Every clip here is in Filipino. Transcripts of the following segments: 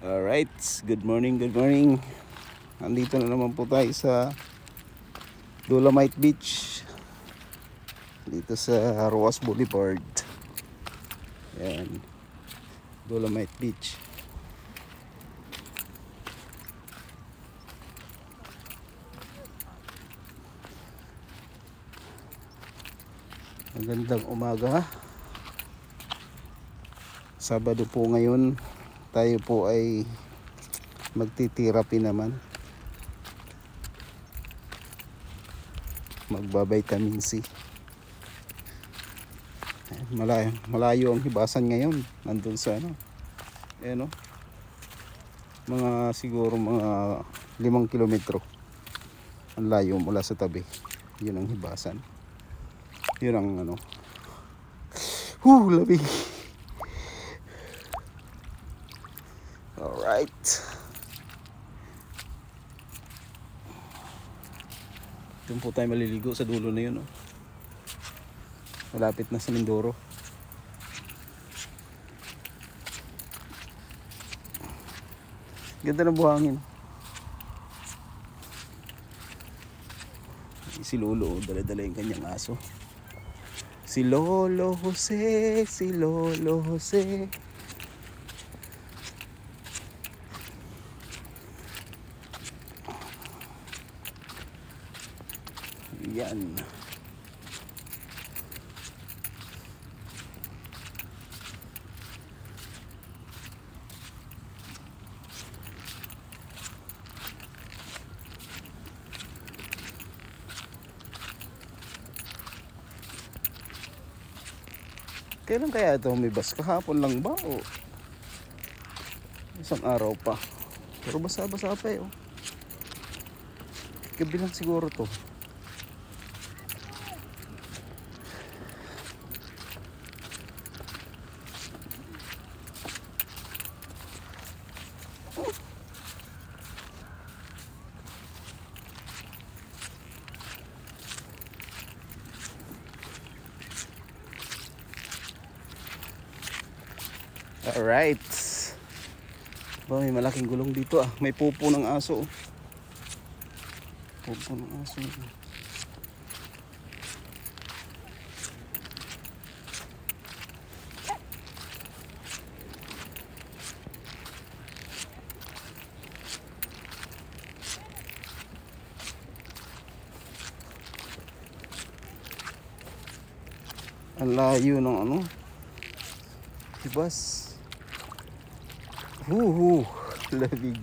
Alright, good morning, good morning. Andito na naman po tayo sa Dolomite Beach. Dito sa Roas Boulevard. Yan, Dolomite Beach. Magandang umaga. Sabado po ngayon. Tayo po ay magtitherapy naman. Magba-vitamin C. Malayo ang hibasan ngayon. Nandun sa ayan o. Mga siguro mga 5 kilometro. Ang layo mula sa tabi. Yun ang hibasan. Yun ang lamig. Alright. Doon po tayo maliligo sa dulo na yun. Malapit na sa Mindoro. Ganda ng buhangin. Si Lolo, dala-dala yung kanyang aso. Si Lolo Jose, si Lolo Jose. Yan. Kailan kaya ito humibas? Kahapon lang ba o isang araw pa? Pero basa-basa pa eh. Gabi lang siguro to. Alright. Ba, may malaking gulong dito ah. May pupo ng aso. Pupo ng aso. Ang layo ng hibas. Lamig.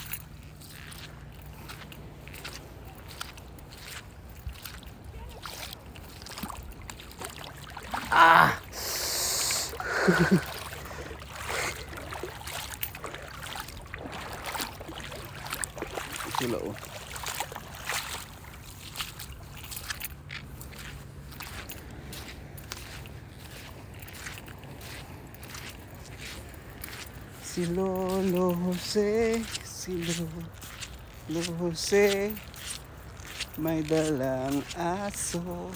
Sila oh. Si Lolo Jose, si Lolo Jose, may dalang aso.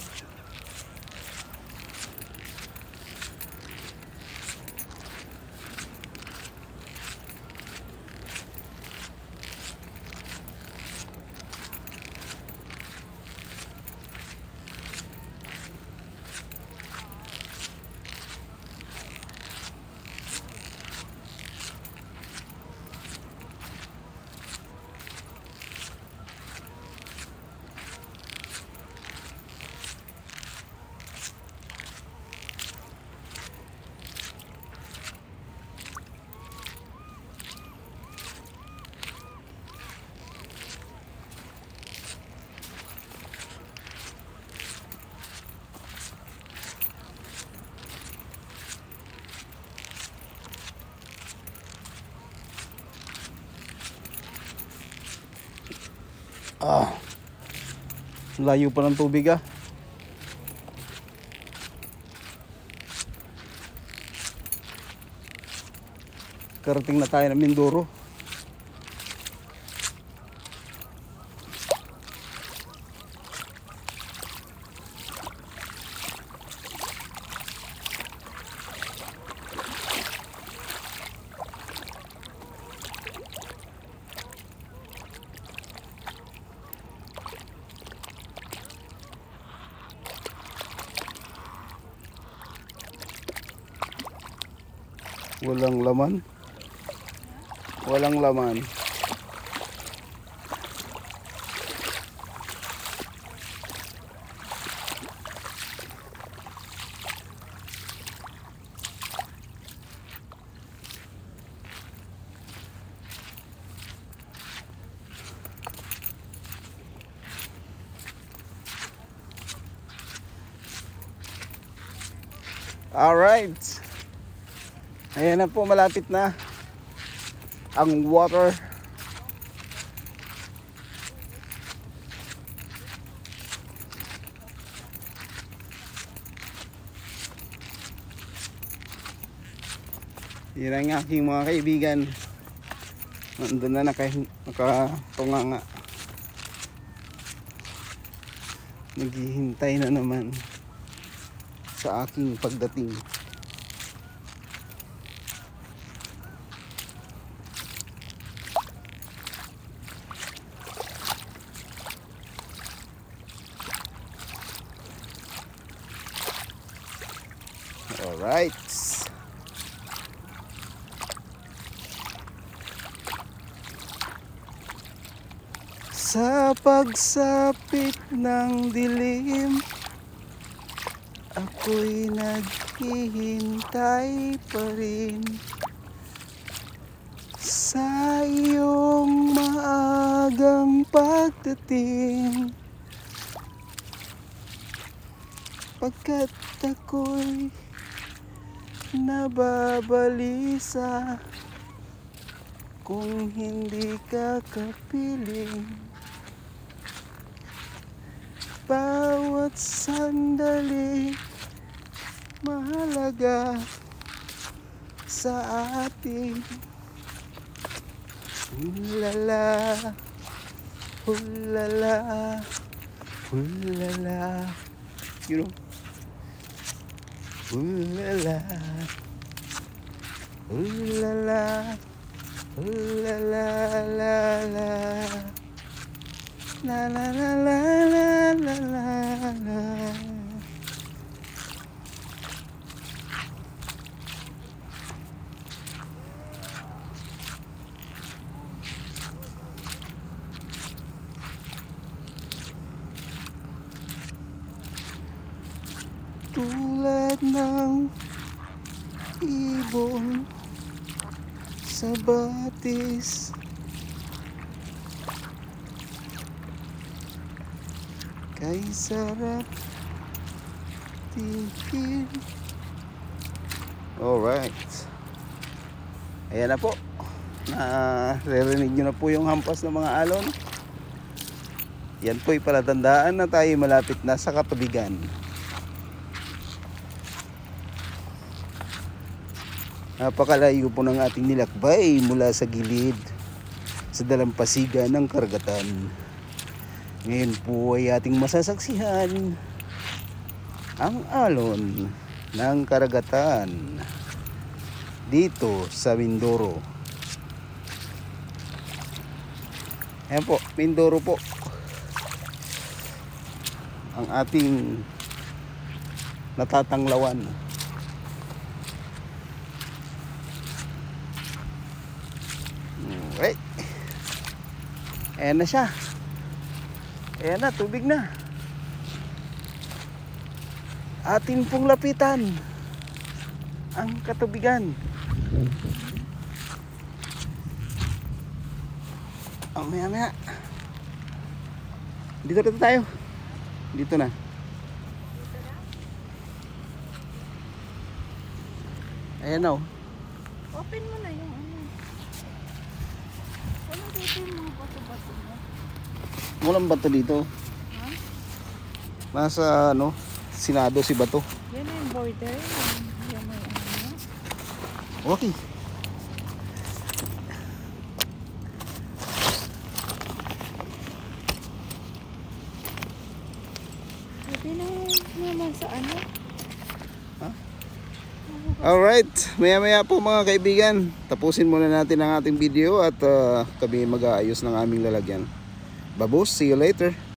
Layo pa ng tubig ah. Karating na tayo ng Mindoro. Walang laman. Walang laman. Alright. Ayan na po, malapit na ang water. Yan ang aking mga kaibigan. Nandun na nakatunganga. Naghihintay na naman sa aking pagdating. Alright. Sa pagsapit ng dilim, ako'y naghihintay pa rin sa iyong maagang pagdating, pagkat ako'y nababalisa kung hindi ka kapiling. Bawat sandali mahalaga sa atin. Hulala, hulala, hulala. You know? Hulala, hulala, hulala, la la. La la la la la la la la. Tulad ng ibon sa batis, kay sarap tingin. Alright. Ayan na po. Naririnig nyo na po yung hampas ng mga alon. Yan po'y palatandaan na tayo malapit na sa katubigan. Napakalayo po ng ating nilakbay mula sa gilid sa dalampasigan ng karagatan. Ngayon po ay ating masasaksihan ang alon ng karagatan dito sa Mindoro. Ayan po, Mindoro po ang ating natatanglawan. Okay. Ayan na siya. Ayan na, tubig na. Atin pong lapitan ang katubigan. Maya. Dito na tayo. Dito na. Ayan na. Open mo na yung ano. Wala dito yung mga bato-bato mo. Walang bato dito. Ha? Nasa ano, Senado si bato. Yan na yung border. Yan may ano. Okay. Pwede na naman sa ano. Alright, maya po mga kaibigan, tapusin muna natin ang ating video at kami mag-aayos ng aming lalagyan. Babos, see you later.